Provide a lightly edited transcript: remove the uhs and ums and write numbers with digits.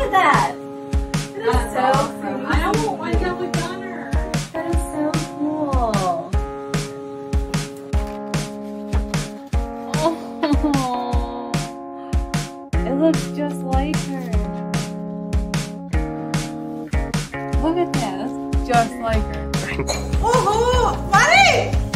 at that. That is so awesome. I don't want to with Gunner. That is so cool. Oh, it looks just like her. Look at that. That's just like her. Oh, Mari!